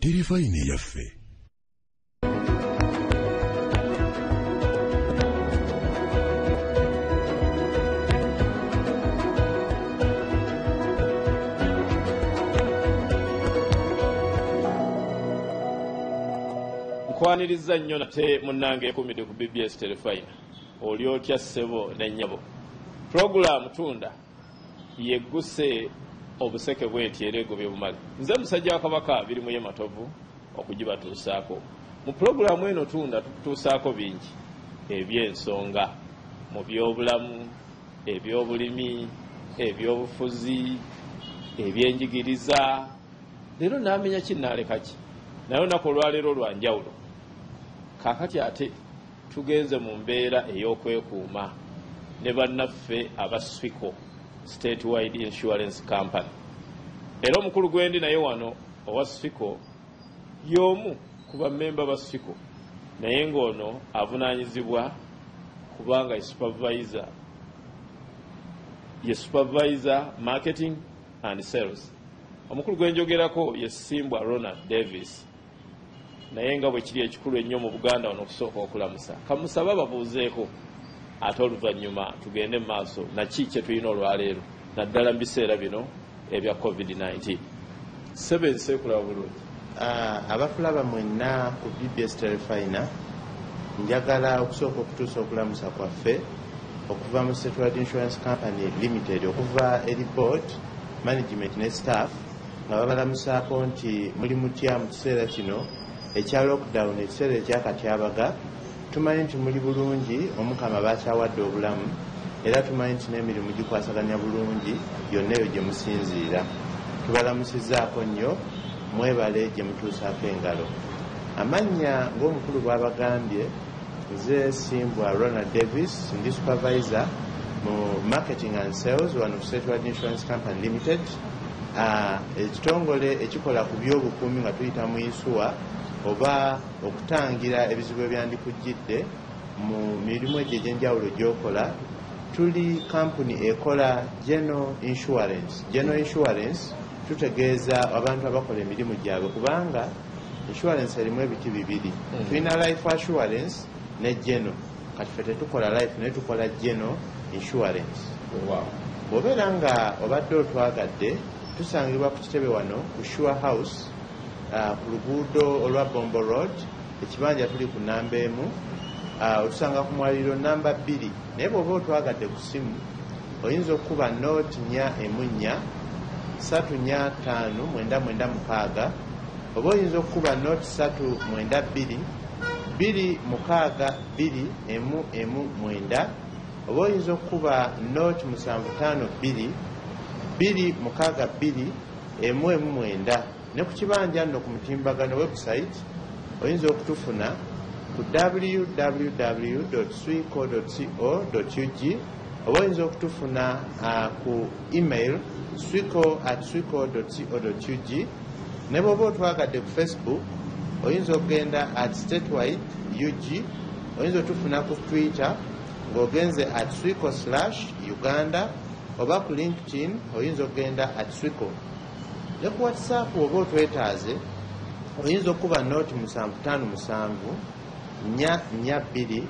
terefayina eyaffe. Nkwaniriza nnyo nate munnange ekumidde ku BBS terefayina oli otya ssebo n'ennyabo. Program tunda yegguse obuseke bw'etyera egobye bumale. Nze musajja wa Kabaka biri mu ye matovu okugibatuusaako. Mu programu eno tunda tutuusaako bingi eby'ensonga mu byobulamu, ebyobulimi, ebyobufuzi, ebyenjigiriza. Leero naamenya kinnaaleka ki naye olunaku olwaleero lwa njawulo. Kaakati ate tugenze mu mbeera ey'okwekuuma ne bannaffe aba SWICO, Statewide Insurance Company. Era omukulu gwendi naye wano owa SWICO y'omu ku bammemba ba SWICO, naye ng'ono avunaanyizibwa kubanga ye supervisor marketing and sales. Omukulu gwe njogerako ye Ssimbwa Davis, naye nga bwe kiri ekikulu ennyo mu Buganda wano okusooka okulamusa. Kamusaba ababuuzeeko ate oluvannyuma tugende mu maaso na ki kye tulina olwaleero naddala mu biseera bino ebya COVID-19. Ssebe nseekulaba bulungi. Abafulaba mwenna ku BBS terefayina njagala okusooka okutuusa okulamusa kwaffe okuva mu Statewide Insurance Company Limited, okuva eri board management ne staff nga babalamusaako nti muli mutya mu kiseera kino ekya lockdown, ekiseera ekyakatyabaga. Tumanyi nti muli bulungi, Omukama bakyawadde obulamu, era tumanyi nti n'emirimu gikwasaganya bulungi yonna eyo gye musinziira. Tubalamusizaako nnyo, mwebale gye mutuusaako engalo. Amannya ng'omukulu bw'abagambye, nze Ssimbwa Davis, ndi supervisor mu marketing and sales wano ku Statewide Insurance Company Limited, ekitongole ekikola ku by'obukuumi nga tuyita mu ISUA oba okutangira ebizibu ebyandikujjidde mu mirimu egyo egy'enjawulo gy'okola. Tuli kampuni ekola general insurance. General insurance tutegeeza abantu abakola emirimu gyabwe, kubanga insurance erimu ebiti bibiri. Tulina life assurance ne general. Kati ffe tetukola life naye tukola general insurance. Bw'obeera nga obadde otwagadde, tusangibwa ku kitebe wano ku Sure House, ku luguudo olwa Bombo Road, ekibanja tuli ku namba emu, otusanga ku mwaliro namba 2. Naye bw'oba otwagadde ku simu oyinza okuba note 414 345 oba oyinza okuba note 392 262 oba oyinza okuba note 752 262 ne ku kibanja nno ku mutimbagano website oyinza okutufuna ku www.swico.co.ug oba oyinza okutufuna ku email swico@swico.co.ug. ne bw'oba otwagadde ku Facebook oyinza okugenda @statewide UG, oyinza otufuna ku Twitter ng'ogenze @swico/Uganda oba ku LinkedIn oyinza okugenda @swico. Ne ku WhatsApp oba otwetaaze oyinza okuba note 757 442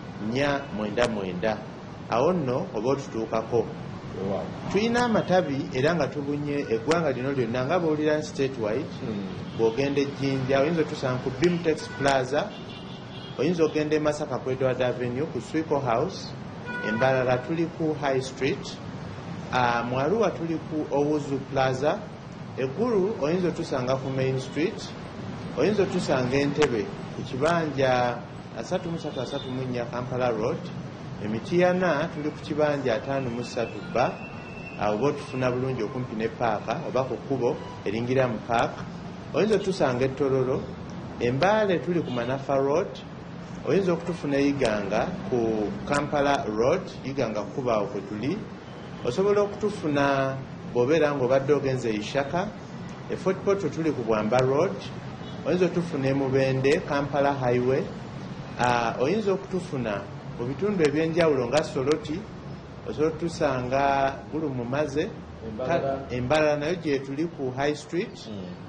499. Awo nno oba otutuukako. Tulina amatabi era nga tubunye eggwanga lino lyonna nga bw'olira statewide. Bw'ogenda Ejjinja oyinza otusanga ku Bimtex Plaza, oyinza okugenda e Masaka ku Edward Avenue ku SWICO House, Embalala tuli ku High Street, mu Arua tuli ku Owuzu Plaza, Eggulu oyinza otusanga ku Main Street, oyinza otusanga Entebbe ku kibanja 3334 Kampala Road, Emitiana tuli ku kibanja 53 Ba, oba otufuna bulungi okumpi ne paaka oba ku kkubo eringira mu paaka. Oyinza otusanga e Tororo, Embaale tuli ku Manafa Road, oyinza okutufuna Iganga ku Kampala Road, Iganga kuba kwe tuli. Osobola okutufuna bw'obeera ng'obadde ogenze Ishaka, e Fort Portal tuli ku Bwamba Road, oyinza okutufuna e Mubende Kampala Highway, oyinza okutufuna mu bitundu ebyenjawulo nga Soroti, osobola otusanga Gulu Mumaze, Embalala nayo gye tuli ku High Street,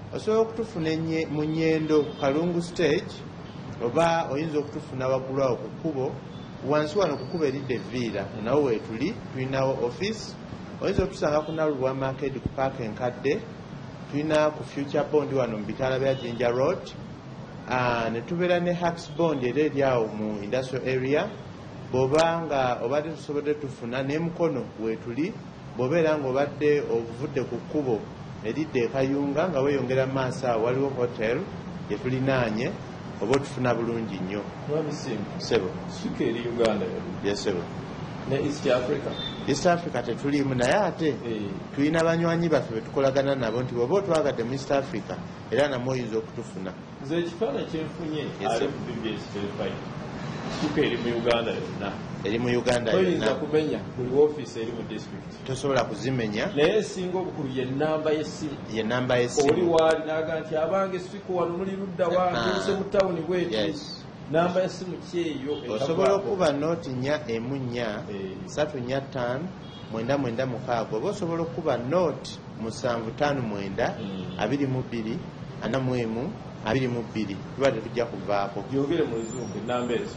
osobola okutufuna mu Nnyendo Kalungu stage oba oyinza okutufuna waggulu awo ku kkubo wansi wano ku kkubo eridde Viira nawo weetuli tulinawo office. Oyinza okusanga ku Nalulwa Market ku paaka enkadde, tulina ku Future Bond wano mu bitaala bya Jinja Road, ne tubeera ne Hacks Bond era eri awo mu industrial area. Bw'oba nga obadde tusobodde tufuna ne Mukono weetuli bw'obeera nga obadde ovudde ku kkubo eridde e Kayunga nga weeyongera maaso awo waliwo hotel gye tulinaanye oba otufuna bulungi nnyo. Sebo SWICO eri Uganda yes sebo ne East Africa tetuliimu naye ate tulina banywanyi baffe betukolagana nabo nti bw'oba otwagadde mu East Africa era namwe oyinza okutufuna. Nze ekifaananyi kyenfunye ali ku BBS Telephone SWICO eri mu Uganda yonna. Eri mu Uganda yonna. Toyinza kumenya buli woofiisi eri mu district. Tosobola kuzimenya. Naye esinga obukulu ye nnamba y'essimu. Ye nnamba y'essimu. Oli waali n'aga nti abange SWICO wano muli ludda wange nse mu tawuni bweti. Yes. Namba y'essimu kyeyo. Osobola okuba nooti 4 345 99 oba osobola okuba nooti 759 22 41 22 tuba tetujja kuvaako. Yogere mu Luzungu namba ezo.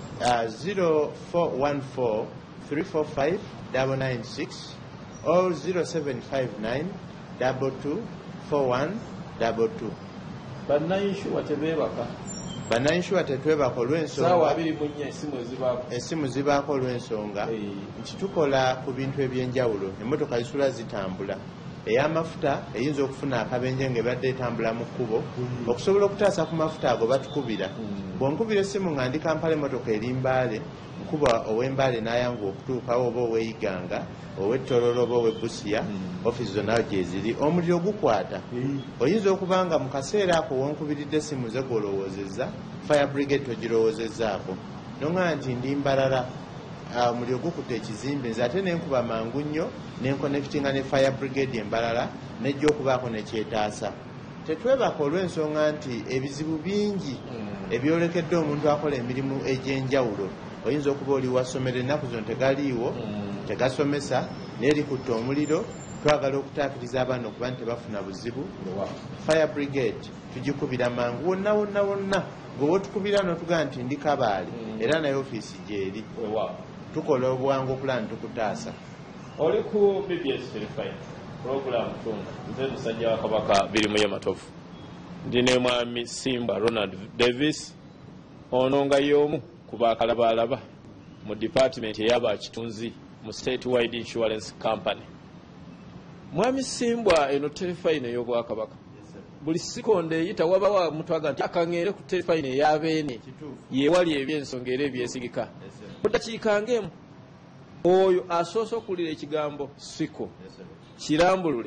0414 345 996 or 0759 22 41 22. Bannayinsuwa tebeebaka. Bannayinsuwa tetwebaka olw'ensonga saawa 24 essimu ezibaako. Essimu zibaako olw'ensonga nti tukola ku bintu eby'enjawulo. Emmotoka zisula zitambula. Ey'amafuta eyinza okufuna akabenje ng'ebadde etambula mu kkubo okusobola okutaasa ku mafuta ago batukubira. Bw'onkubira essimu nga ndi Kampala emmotoka eri Mbaale nkuba ow'Embaale n'ayanguwa okutuukawo oba ow'Iganga ow'Ettololo oba ow'Ebusia ofiisi zonna gye ziri omuliro gukwata. Oyinza okuba nga mu kaseera ako wonkubiridde essimu ze gw'olowoozezza fire brigade togirowoozezaako nonga nti ndi Mbarara omuliro gukutte ekizimbe nze ate nenkuba mangu nnyo nenkonekitinga ne fire brigade Embalala nejja okubaako nekyetaasa. Tetwebaka olw'ensonga nti ebizibu bingi ebyolekedde omuntu akola emirimu egy'enjawulo. Oyinza okuba oli wasomero ennaku zino tegaliiwo tegasomesa naye likutte omuliro twagala okutaakiriza abaana okuba nti tebafuna buzibu. Fire brigade tugikubira mangu wonna wonna wonna gweoba otukubira notugaa nti ndi Kabaale era naye ofiisi gyeri tukola obwangu okulaba ntukutaasa. Oli ku BBS Telephone program tunda nze musajja wa Kabaka birimu y'amatofu ndi ne mwami Ssimbwa Davis ono nga y'omu ku bakalabalaba mu department ey'abakitunzi mu statewide insurance company. Mwami Ssimbwa eno Telephone ey'Obwakabaka buli sikonde eyita wabawo omuntu aga nti akaŋŋeere ku Telephone ey'abeene yeewali ebyensonga era ebyesigika mu ddakiika ng'emu oyo asoose okuwulira ekigambo SWICO kirambulule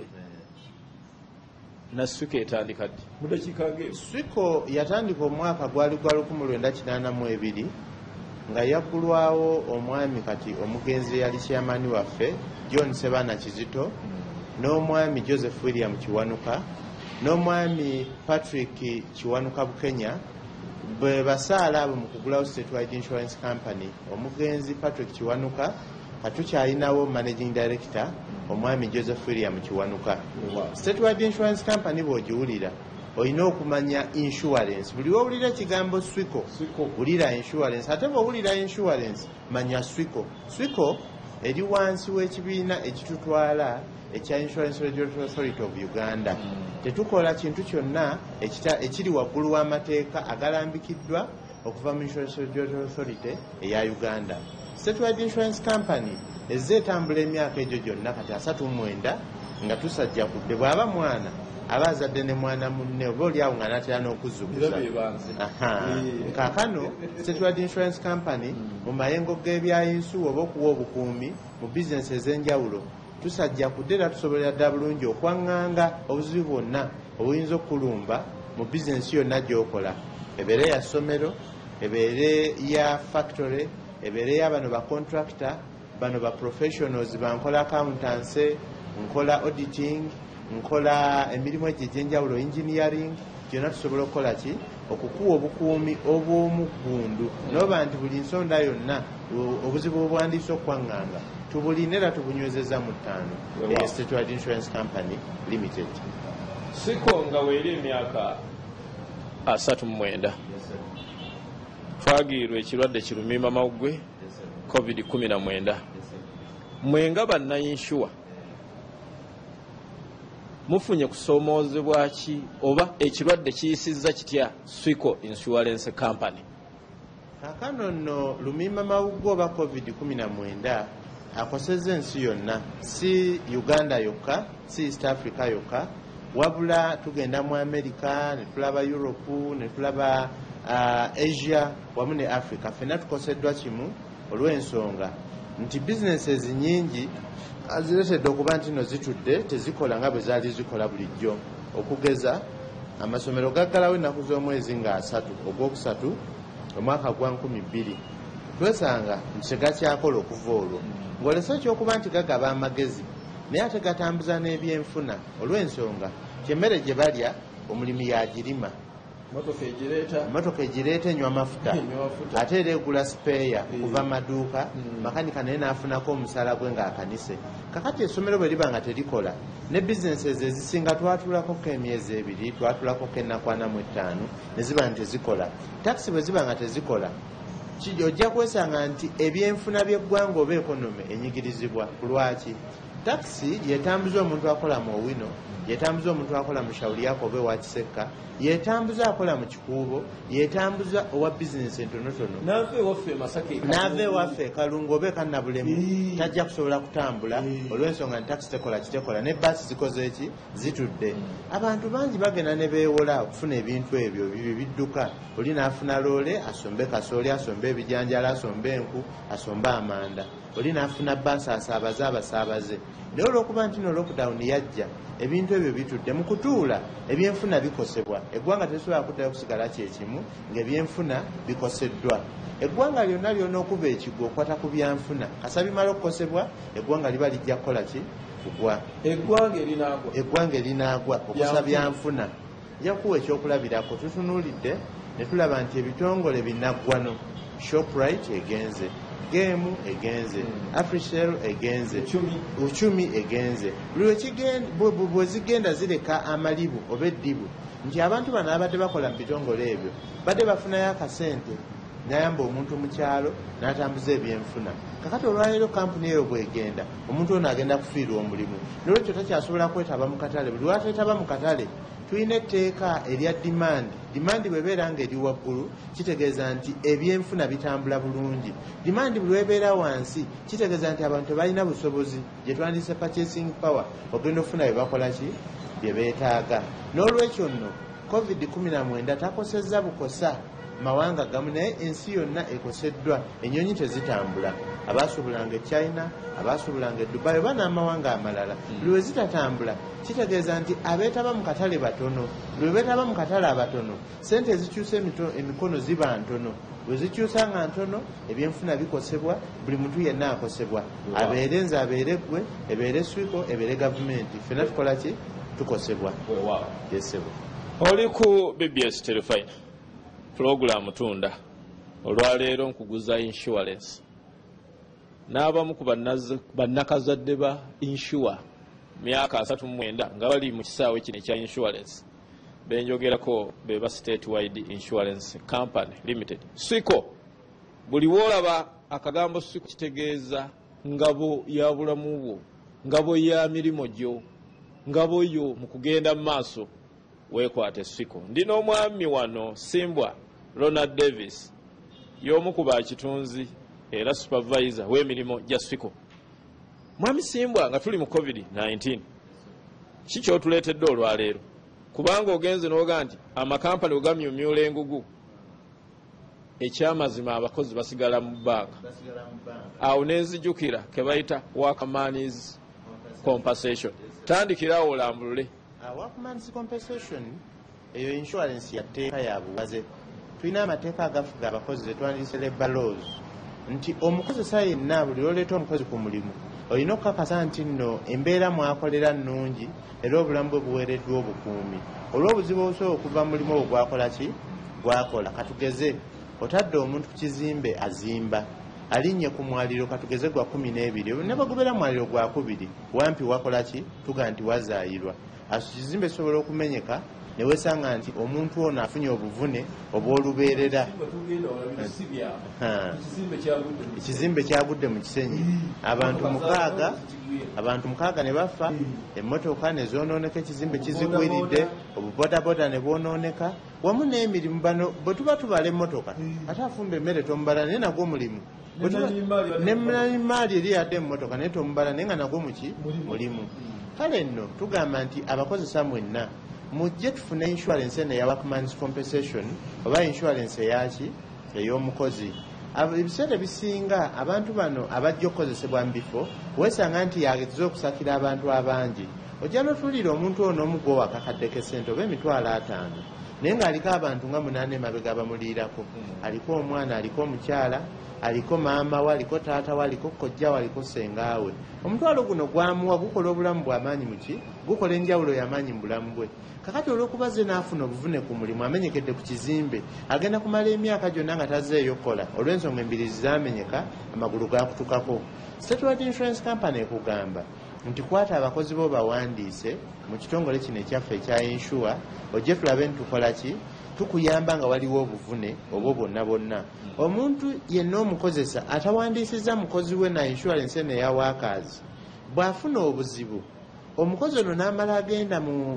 na SWICO etandika ddi mu ddakiika ng'emu. SWICO yatandika omwaka gwali gwa 1982 nga yaggulwawo omwami kati omugenzi eyali kyamaani waffe John Sebaana Kizito n'omwami Joseph William Kiwanuka n'omwami Patrick Kiwanuka Bukenya bwe basaala abo mu kugulawo statewide insurance company. Omugenzi Patrick Kiwanuka katukyalinawo managing director omwami Joseph William Kiwanuka. Statewide insurance company bw'ogiwulira olina okumanya insurance. Buli wowulira ekigambo SWICO wulira insurance, ate bw'owulira insurance manya SWICO. SWICO eri wansi w'ekibiina ekitutwala ekya Insurance Regulatory Authority of Uganda. Tetukola kintu kyonna ekiri waggulu w'amateeka agalambikiddwa okuva mu Insurance Regulatory Authority eya Uganda. Statewide Insurance Company ezze etambula emyaka egyo gyonna kati 39 nga tusajja kudde bw'aba mwana aba azadde ne mwana munne oba oliawo nga natera n'okuzzukuza. Kaakano Statewide Insurance Company mu mayengo g'ebyayinsuwa oba okuwa obukuumi mu bizinesi ez'enjawulo tusajja kudde era tusobolera ddala bulungi okwaŋŋanga obuzibu bwonna obuyinza okukulumba mu bizinesi yonna gy'okola. Ebeere ya ssomero, ebeere ya factory, ebeere ya bano ba contractor, bano ba professionals bankola accountancy, nkola auditing, nkola emirimu egyo egy'enjawulo engineering. Gyonna tusobola okukola ki okukuwa obukuumi obw'omuggundu noba nti buli nsonda yonna obuzibu obwandiisa okwaŋŋanga tubulina era tubunywezezza mu 5 Statewide Insurance Company Limited. SWICO nga weeri emyaka 39 twagiirwa ekirwadde kirumimba mawuggwe COVID-19. Mwenga bannayinsuwa mufunye kusoomoozebwa ki oba ekirwadde kiyisizza kitya SWICO Insurance Company? Kaakano nno lumimba mawuggwe oba COVID-19 akosezza ensi yonna, si Uganda yokka, si East Africa yokka, wabula tugenda mu America, ne tulaba Europe, ne tulaba Asia wamu ne Africa. Ffenna tukoseddwa kimu olw'ensonga nti businesses nyingi aziretedde okuba nti no zitudde tezikola nga bwe zaali zikola bulijjo. Okugeza amasomero gaggalawo ennaku z'omwezi nga 3 Ogwokusatu omwaka gwa 2020 twesanga nti tegakyakola okuva olwo, ng'olesa ekyokuba nti gagaba amagezi naye ate gatambuza n'ebyenfuna olw'ensonga kyemmere gye balya omulimi yagirima, motoka egireeta enywa mafuta ate era egula sipeeya kuva maduuka, makanika naye n'afunako omusala gwe ng'akanise. Kakati essomero bwe liba nga terikola ne businesses ezisinga twatulako emyezi 2, twatulako ennaku 45 ne ziba nga tezikola. Takisi bwe ziba nga tezikola ojja kwesanga nti ebyenfuna by'eggwanga oba ekonome enyigirizibwa. Ku lwaki? Takisi yetambuza omuntu akola mu Owino, yetambuza omuntu akola mu Shauri yako oba ewa Kiseka, yetambuza akola mu Kikuubo, yetambuza owa bizinesi entonotono, n'ava ewaffe Kalungu oba Kannabulemu tajja kusobola kutambula olw'ensonga nti takisi tekola kitekola, ne baasi zikoze eki zitudde. Abantu bangi bagenda ne beewola okufuna ebintu ebyo bidduka. Oli n'afuna loole asombe kasooli, asombe ebijanjala, asombe enku, asombe amanda. Oli n'afuna baasi asaabaze abasaabaze. Naye olw'okuba nti no lockdown yajja ebintu ebyo bitudde mu kutuula, ebyenfuna bikosebwa. Eggwanga tesobola kuddayo kusigala kyekimu ng'ebyenfuna bikoseddwa. Eggwanga lyonna lyonna okuba ekigwo okwata ku byanfuna, kasa bimala okukosebwa eggwanga liba lijja kukola ki? Kugwa. Eggwanga erinaagwa okusa byanfuna. Nja kuwa ekyokulabirako. Tutunuulidde ne tulaba nti ebitongole binaggwano, Shoprite egenze, Game egenze, Afrishell egenze, Uchumi egenze. Bwe zigenda zireka amalibu oba eddibu nti abantu bano abadde bakola mu bitongole ebyo badde bafunayo akasente n'ayamba omuntu mu kyalo n'atambuza ebyenfuna. Kakati olwaleero kampuni eyo bw'egenda omuntu ono agenda kufiirwa omulimu, n'olwekyo takyasobola kwetaba mu katale. Buli lwateetaba mu katale tulina etteeka erya dimandi bwebeera ng'eri waggulu kitegeeza nti ebyenfuna bitambula bulungi. Dimandi bwe webeera wansi kitegeeza nti abantu tebalina busobozi gye twandise purchasing power ogenda okufuna bye bakola ki bye beetaaga. N'olwekyo nno COVID-19 takosezza bukosa mawanga gamu naye ensi yonna ekoseddwa. Ennyonyi tezitambula, abaasubulanga e China, abaasubulanga e Dubai oba n'amawanga amalala. Buli we zitatambula kitegeeza nti abeetaba mu katale batono. Buli we beetaba mu katale abatono sente ezikyusa emikono ziba ntono. Bwe zikyusa nga ntono ebyenfuna bikosebwa, buli muntu yenna akosebwa. Abeere nze, abeere ggwe, ebeere SWICO, ebeere gavumenti, ffenna tukola ki? Tukosebwa. Yesebo. Oli ku BBS Telefine program tunda olwaleero nkuguza insurance n'abamu ku bannakazadde ba insure myaka 39 nga bali mu kisaawe kino ekya insurance benjogerako beba Statewide Insurance Company Limited SWICO. Buli woolaba akagambo SWICO kitegeeza ngabo ya bulamu bwo, ngabo ya mirimo gyo, ngabo yo mu kugenda mu maaso weekwate SWICO. Ndina omwami wano Ssimbwa Davis y'omu ku bakitunzi era supervisor w'emirimu gya SWICO. Mwami Ssimbwa, nga tuli mu COVID-19 ki kyotuleetedde olwaleero? Kubanga ogenze n'oga nti amakampani ogamyumyula engugu, ekyamazima abakozi basigala mu bbanga. Awo nenzijukira ke bayita workman's compensation. Tandikirawo olambulule. Workman's compensation eyo insurance yatteeka ya buwaze. Tulina amateeka agafuga abakozi ze twandiyise labor laws nti omukozesa yenna buli lwoleeta omukozi ku mulimu olina okukakasa nti nno embeera mwakolera nnungi era obulamu bwe buweereddwa obukuumi. Olw'obuzibu obusobola okuva mu mulimu ogwo gwakola ki? Gwakola. Katugeze otadde omuntu ku kizimbe azimba alinnye ku mwaliro katugeze gwa 12 ne bagobera mwaliro gwa 2 wampi wakola ki tuga nti wazaayirwa ekizimbe kisobola okumenyeka ne wesanga nti omuntu ono afunye obuvune obw'olubeerera ekizimbe kyagudde mu kisenyi abantu mukaaga ne bafa emmotoka ne zoonooneka ekizimbe kizigwiridde obubodaboda ne bwonooneka wamu n'emirimu bano bwe tuba tubala emmotoka ate afumba emmere tomubala naye nagwo mulimu nemaali eri yadde emmotoka naye tomubala naye nga nagwo mulimu kale nno tugamba nti abakozesa mwenna mujje tufune insurance eno eya workman's compensation oba insurance eyaki ey'omukozi ebiseera bisinga abantu bano abajja okukozesebwa mu bifo wesanga nti yageza okusakira abantu abangi ojja notuwulira omuntu ono omugwo wakakaddeko esente oba emitwalo 5 naye ng'aliko abantu nga 8 emabega bamuliirako aliko omwana aliko omukyala aliko maama we aliko taata we aliko kojja we aliko sengaawe omutwalo guno gwamuwa gukola obulamu bw'amaanyi muki gukola enjawulo y'amaanyi mu bulamu bwe kakati olw'okuba ze n'afuna obuvune ku mulimu amenyekedde ku kizimbe agenda kumala emyaka gyonna nga tazeeyo kola olw'ensonga embirizi zamenyeka amagulu gakutukako Statewide Insurance Company ekugamba nti kwata abakozi bo bawandiise mu kitongole kino ekyaffe ekya insure ojje tulabe nitukola ki tukuyamba nga waliwo obuvune obwo bonna omuntu yenna omukozesa atawandiisizza mukozi we na insurance eno eya workers bw'afuna obuzibu omukozi ono n'amala agenda mu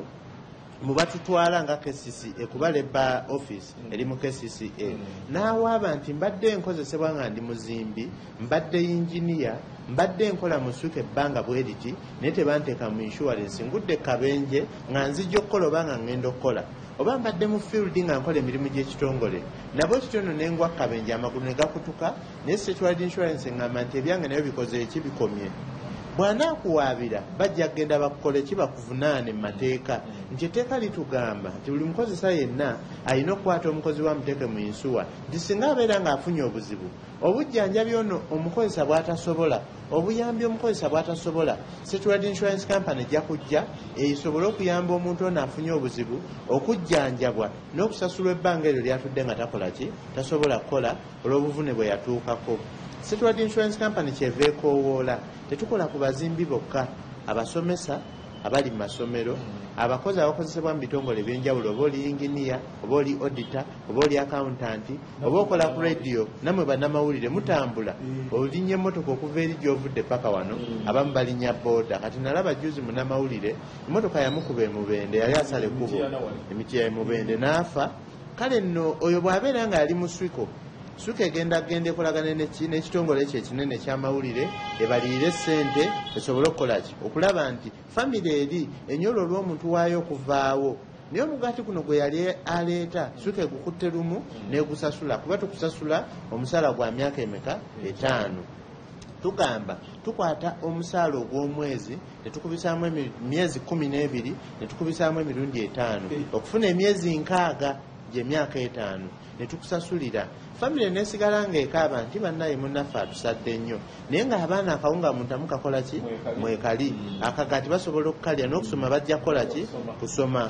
batutwala nga KCCA kuba Labour Office eri mu KCCA n'awaaba nti mbadde nkozesebwa nga ndi muzimbi mbadde engineer mbadde nkola mu SWICO ebbanga bweriti naye tebanteeka mu insurance ngudde kabenje nga nzijja okukola oba nga ngenda okukola oba mbadde mu field nga nkola emirimu gy'ekitongole nabwe kitono nengwa kabenje amagulu ne gakutuka naye Statewide Insurance ngamba nti ebyange nayo bikoze eki bikomye bw'anaakuwaabira bajja kgenda bakukole ki bakuvunaane mu mateeka nti etteeka litugamba nti buli mukozesa yenna alina okukwata omukozi wa muteeke mu insuwa nti singa abeera ng'afunye obuzibu obujjanjabi ono omukozesa bw'atasobola obuyambi omukozesa bw'atasobola Statewide Insurance Company ejja kujja esobole okuyamba omuntu ono afunye obuzibu okujjanjabwa n'okusasulwa ebbanga eryo lyatudde nga takola ki tasobola kukola olw'obuvune bwe yatuukako Statewide Insurance Company kyeva ekoowoola tetukola ku bazimbi bokka abasomesa abali mu masomero abakozi abakozesebwa mu bitongole ebyenjawulo oba oli inginiya oba oli auditor oba oli accountant oba okola ku radio namwe bannamawulire mutambula olinnya emmotoka okuva eri gy'ovudde paka wano abamu balinnya booda kati nalaba juzi munnamawulire emmotoka yamukuba emubende yali asala ekkubo emiti ya emubende n'afa kale nno oyo bw'abeera nga yali mu SWICO egenda ekolagana n'ekitongole ekyo ekinene ekyamawulire ebalirire ssente esobole okukola ki okulaba nti famire eri enyolo olw'omuntu waayo okuvaawo naye omugaati guno gwe yali aleeta SWICO egukutte lumu n'egusasula kuba tukusasula omusaala gwa myaka emeka 5 tugamba tukwata omusaala ogw'omwezi netukubisaamu emyezi 12 netukubisaamu emirundi 5 okufuna emyezi 6 gy'emyaka 5 netukusasulira famire nesigala ng'ekaaba nti bannaye munnaffe atusadde nnyo naye ng'abaana akawunga muntamu kakola ki mwekali akagati basobola okukalya n'okusoma bajja kukola ki kusoma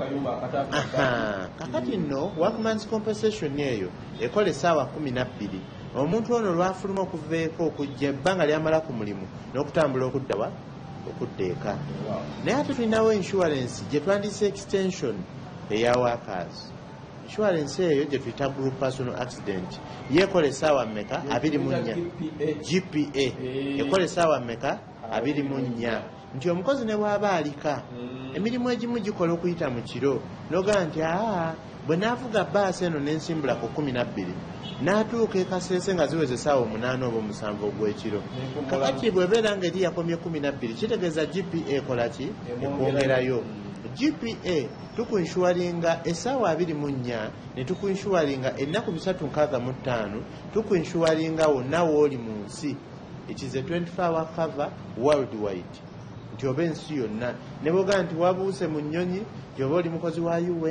kakati nno workman's compensation eyo ekola essaawa 12 omuntu ono lwafuluma okuveeko okujja ebbanga lyamala ku mulimu n'okutambula okuddawa okudda eka naye ate tulinawo insurance gye twandise extension eya workers insurance eyo gye tuyita group personal accident yekola essaawa mmeka 24 GPA ekola essaawa mmeka 24 nti omukozi ne bw'aba alika emirimu egimu gikola okuyita mu kiro n'ogamba nti bwe naavuga bbaasi eno n'ensimbula ku 12 n'atuuka ekaseese nga ziweze essaawa 8 oba 7 ogw'ekiro kakati bwebeera nga eri yakomye 12 kitegeeza GPA ekola ki ekwongerayo GPA tukunshuwalinga essaawa 24 ne tukunshuwalinga ennaku 365 tukunshuwalinga wonna w'oli mu nsi it is a 24-hour cover worldwide nti oba ensi yonna ne boga nti wabuuse mu nnyonyi gyoba oli mukozi wa UN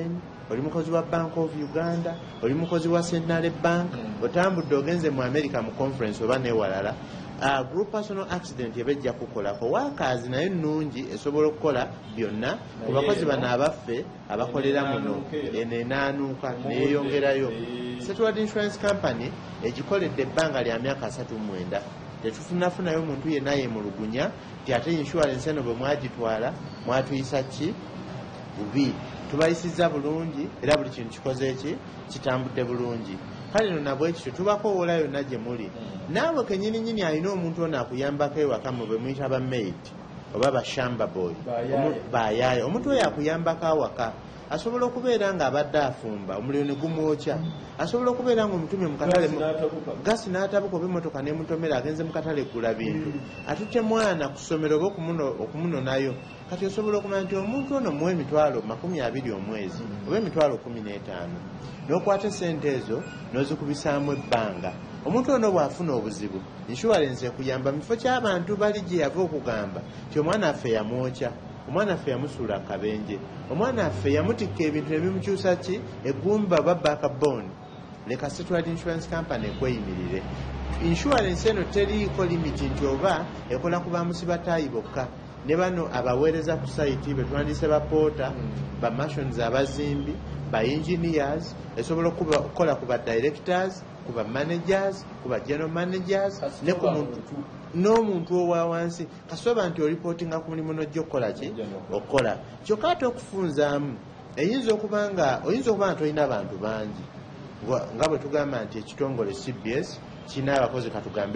oli mukozi wa Bank of Uganda, oli mukozi wa Centenary Bank, otambudde ogenze mu America mu conference oba newalala, group personal accident yabejja kukolako workers naye nnungi esobola okukola byonna ku bakozi bano abaffe abakolera muno eneenaanuuka neeyongerayo. Settled Insurance Company egikoledde ebbanga lya myaka 39. Tetufunafunayo omuntu yenna yemulugunya ti ate insurance eno bwe mwagitwala mwatuyisa ki bubi. Tubayisizza bulungi era buli kintu kikoze ki kitambudde bulungi. Kale no nabwe ekyo tubakowola yonna gye muli. Naawe kenyininyini alina omuntu ono akuyambako ewaka mu bwe muyita ba maid oba ba shamba boy bayaaya. Omuntu oyo akuyambako awaka asobola okubeera nga abadde afumba omuliro ne gumwokya, asobola okubeera nga omutumye mu katale gasi n'atabuka oba emmotoka n'emutomera agenze mu katale kugula bintu, atutte mwana ku ssomero oba okumunonayo. Kati osobola okumanya nti omuntu ono muwa emitwalo 20 omwezi oba emitwalo 15 n'okwata essente ezo n'ozikubisaamu ebbanga. Omuntu ono bw'afuna obuzibu insurance ekuyamba mu kifo ky'abantu bali gye yava okugamba ti omwana affe yamwokya, omwana affe yamusuula akabenje, omwana affe yamutikka ebintu ebimukyusa ki eggumba ba backbone. Leka Settled Insurance Company ekweyimirire. Insurance eno teriiko limiti nti oba ekola ku bamusibataayi bokka, ne bano abaweereza ku site betwandise bapoota ba mashons abazimbi ba engineers, esobola okukola ku ba directors, ku ba managers, ku ba general managers ne ku muntu n'omuntu owa wansi kasoba nti oripootinga ku mulimu n'ojja okukola ki okukola kyokka ate okufunzaamu oyinza okuba nga tolina bantu bangi nga bwe tugamba nti ekitongole CBS kirina abakozi katugambe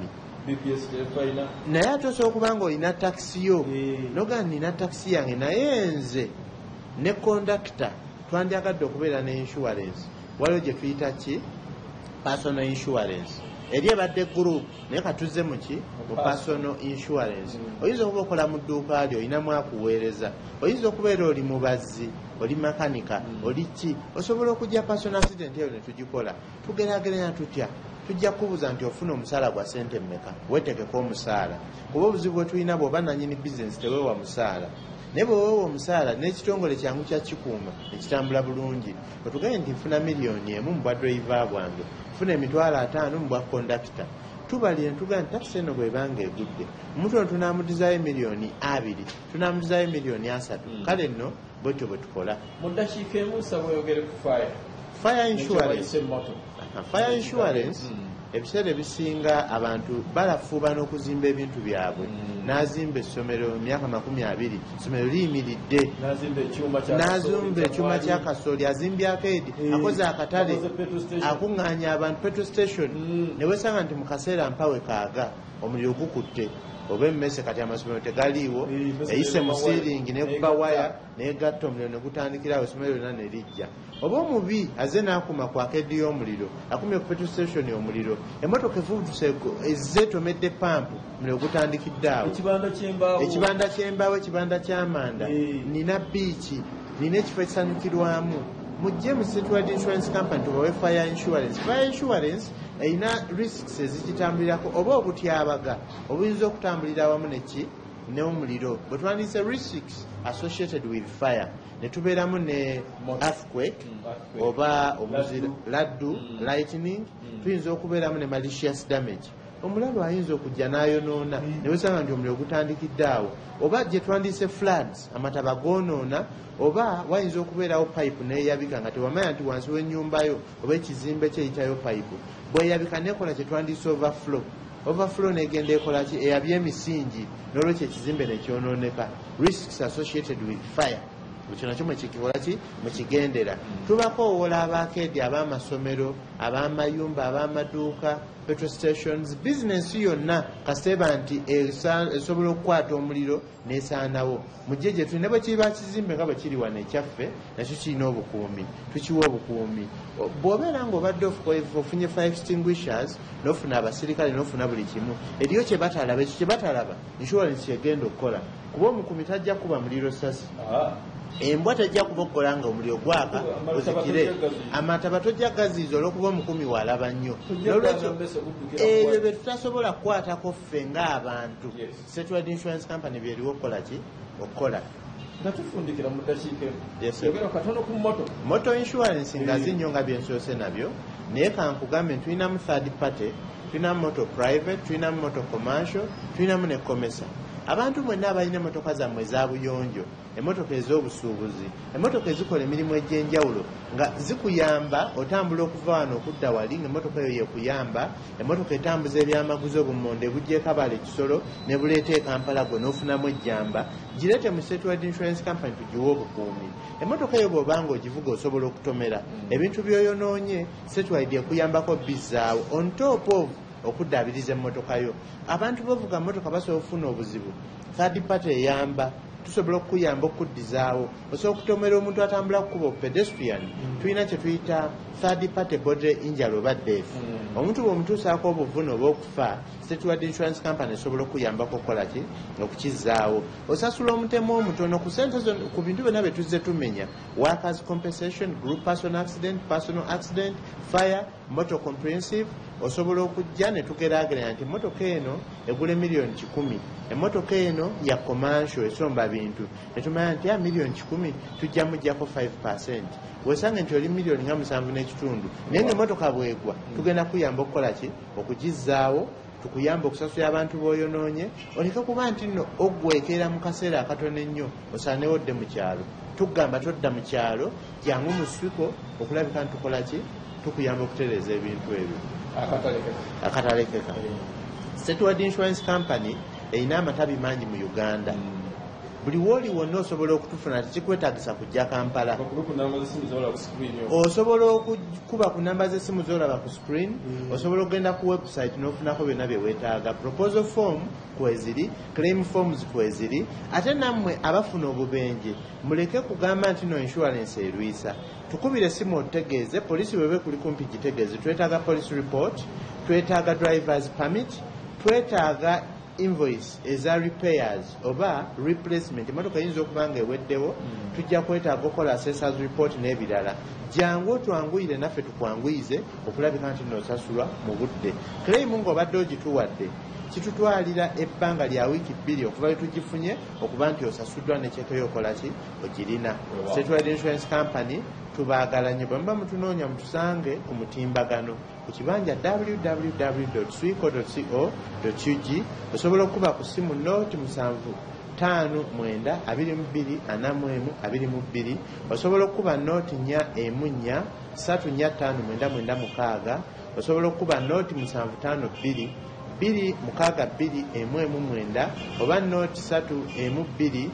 10 naye ate osobola okuba nga olina takisi yo noga nina takisi yange naye nze ne kondakita twandyagadde okubeera ne insurance. Waliwo gye tuyita ki personal insurance eri ebadde group naye katuzze muki mu personal insurance. Oyinza okuba okola mu dduuka lyo olinamu akuweereza, oyinza okubeera oli mubazzi, oli makanika, oli ki, osobola okujja personal accident eyo ne tugikola. Tugeraageranya tutya tujja kubuuza nti ofuna omusaala gwa sente mmeka, weetekeko omusaala kuba obuzibu bwe tulina bw'oba nannyini bizinesi teweewa musaala. Naye bwe weewa omusaala n'ekitongole kyangu kya kikuuma ekitambula bulungi, otuganye nti nfuna $1 million mu bwa driver bwange, nfuna $50,000 mu bwa kondakita, tubalire ntugamba nti takisi eno bw'ebanga egudde omuntu ono tunaamudizaayo $2 million, tunaamudizaayo $3 million. Kale nno bwetyo bwe tukola. Mu ddakiika emu nsaba oyogere ku fire insurance. Fire insurance ebiseera ebisinga abantu balafuuba n'okuzimba ebintu byabwe. N'azimba essomero mu myaka 20, essomero liyimiridde, n'azimba ekyuma kya kasooli, azimbye akeedi, akoze akatale, akuŋŋaanya abantu petrol station, ne wesanga nti mu kaseera mpawe kaaga omuliro gukutte oba emmese kati amasomero tegaliiwo, eyise mu siiringi n'ekuba waya n'egatta omuliro ne gutandikirawo essomero lyonna ne lijja. Oba omubi aze n'akuma ku akeedi y'omuliro, akumye ku petrol station omuliro, emmotoka evuduse ezze tomedde pampu, omuliro gutandikidde awo. Ekibanda ky'embaawo, ekibanda ky'amanda, nina biiki, nina ekifo ekisanyukirwamu. Mujje mu Settled Insurance Company tubawe fire insurance. Fire insurance erina risks ezigitambulirako oba obutyabaga obuyinza okutambulira awamu neki n'omuliro. Bwe twandise risks associated with fire ne tubeeramu ne earthquake oba omuzira laddu lightning, tuyinza okubeeramu ne malicious damage. Omulalu ayinza okujja n'ayonoona ne wesanga nti omuliro gutandikidde awo, oba gye twandise floods amataba goonoona, oba wayinza okubeerawo pipe neeyabika nga tewamanya nti wansi w'ennyumbayo oba ekizimbe kyeyitayo pipe bweyabika nekola kye twandise overflow negenda ekola ki eyabya emisingi n'olwekyo ekizimbe nekyonooneka. Risks associated with fire ekyo nakyo mwekikola ki mwekigendera. Tubakoowola abakeedi, ab'amasomero, ab'amayumba, ab'amaduuka, petrol stations, bizinensi yonna kasiteba nti esobola okukwata omuliro n'esaanawo. Mujje gye tuli ne bwe kiba kizimbe nga bwe kiri wano ekyaffe nakyo kirina obukuumi, tukiwa obukuumi. Bw'obeera ng'obadde ofunye fire extinguishers n'ofuna abasirikale n'ofuna buli kimu, eriyo kye batalaba, ekyo kye batalaba insurance yegenda okukola kuba omukuumi tajja kuba muliro sasi. Embwa tejja kubogola nga omuliro gwaka ozikire, amataba tojja gaziiza olw'okuba omukumi walaba nnyo. N'olwekyo ebyo bye tutasobola kukwatako ffe ng'abantu, Settled Insurance Company byeriwo okukola ki okukola. nga tufundikira mu ddakiika Yes, sir. yogera katono ku moto moto insurance nga zinyo nga byensoose nabyo naye kankugambe tulinamu third party, tulinamu moto private, tulinamu moto commercial, tulinamu ne commercial. Abantu mwenna abalina emmotoka zammwe eza buyonjo, emmotoka ez'obusuubuzi, emmotoka ezikola emirimu egy'enjawulo nga zikuyamba otambula okuva wano okudda wali ng'emmotoka eyo yekuyamba, emmotoka etambuza ebyamaguzi obummonde buggyeko abala ekisolo ne buleeta ekampala gwe n'ofunamu ejjamba, gireete mu Statewide Insurance Company tugiwe obukuumi. Emmotoka eyo bw'obanga ogivuga osobola okutomera ebintu by'oyonoonye, Statewide ekuyambako bizzaawo on top of okuddaabiriza emmotoka yo. Abantu bavuga mmotoka basobola okufuna obuzibu, third party eyamba, tusobola okukuyamba okuddizaawo. Osobola okutomera omuntu atambula kukuba pedestrian, tulina kye tuyita third party bodily injury oba death. Omuntu bw'omutuusaako obuvune oba okufa, Statewide Insurance Company esobola okuyambako okukola ki, okukizzaawo. Osasula omutemu omutono ku sente ku bintu byonna bye tuzze tumenya: workers compensation, group personal accident, fire, motor comprehensive. Osobola okujja ne tugeraageranya nti emmotoka eno egula $1,000,000, emmotoka eno ya commercial esomba bintu, ne tumanya nti ya $1,000,000 tujja mujjako 5%. Weesanga nti oli $7.5 naye ng'emmotoka bwegwa tugenda kuyamba okukola ki, okugizzaawo, tukuyamba okusasula abantu b'oyonoonye, oleke kuba nti nno oggwekeera mu kaseera akatono ennyo osaanewo odde mu kyalo. Tugamba todda mu kyalo, jangu mu SWICO okulabika ntukola ki, tukuyamba okutereeza ebintu ebyo akatalekeka. Statewide Insurance Company erina amatabi mangi mu Uganda. Buli wooli wonna osobola okutufuna, tekikwetaagisa kujja Kampala. Osobola okukuba ku namba z'essimu z'olaba ku screen, osobola okugenda ku website n'ofunako byonna bye weetaaga. Proposal form kweziri, claim forms kweziri. Ate nammwe abafuna obubenje muleke kugamba nti no insurance erwisa. Tukubire essimu otutegeeze, poliisi bwebe kuli kumpi gitegeeze. Twetaaga police report, twetaaga drivers permit, twetaaga invoice eza repairs oba replacement. Emmotoka eyinza okuba nga eweddewo, tujja kwetaaga okukola assessors report n'ebirala. Jangu otwanguyire naffe tukwanguyize okulabika nti noosasulwa mu budde. Claim ng'obadde ogituwadde kitutwalira ebbanga lya wiiki 2 okuva lwe tugifunye okuba nti osasuddwa ne kyeke yokola ki, ogirina. Statewide Insurance Company tubaagala nnyo. Bwe muba mutunoonya mutusange ku mutimbagano ku kibanja www.swico.co.ug. osobola okuba ku ssimu nooti 759224122. osobola okuba nooti 414345996. osobola okuba nooti 752 262 oba nooti 312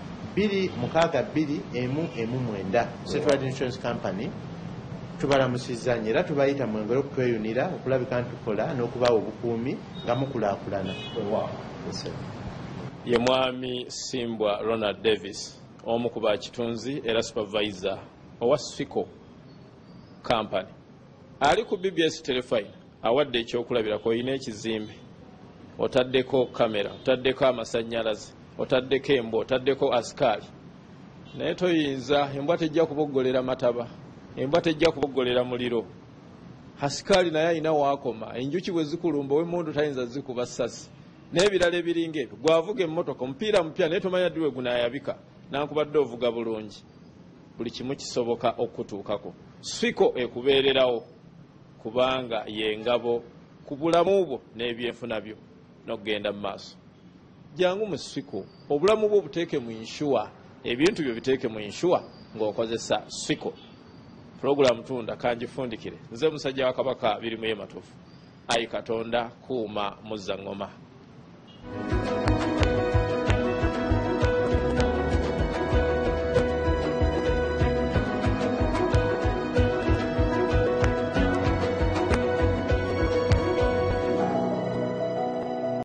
262 Statewide Insurance Company tubalamusizza nnyo era tubayita mwengere okutweyunira okulabika nti tukola n'okubawa obukuumi nga mukulaakulana. Ye mwami Ssimbwa Davis, omu ku bakitunzi era supervisor owa SWICO company, ali ku BBS Telefine awadde ekyokulabirako. Oyina ekizimbe, otaddeko kamera, otaddeko amasannyalaze, otaddeko embwa, otaddeko asikaali, naye toyinza, embwa tejja kuboggolera mataba, embwa tejja kuboggolera muliro, asikaali naye ayina waakoma, enjuki bwe zikulumba ow'emmundu tayinza zikuba ssasi n'ebirala ebiringa ebyo. Gwavuga emmotoka, omupiira mupya naye tomanya ddi we gunaayabika, nankubadde ovuga bulungi. Buli kimu kisoboka okutuukako. SWICO ekubeererawo kubanga y'engabo ku bulamu bwo n'ebyenfuna byo n'okugenda mu maaso. Jangu mu SWICO, obulamu bwo buteeke mu inshuwa, ebintu byo biteeke mu inshuwa ng'okozesa SWICO. Program tunda kanjifundikire. Nze musajja wa Kabaka birimu ye matuufu. Ayi Katonda kuuma muzza ngoma.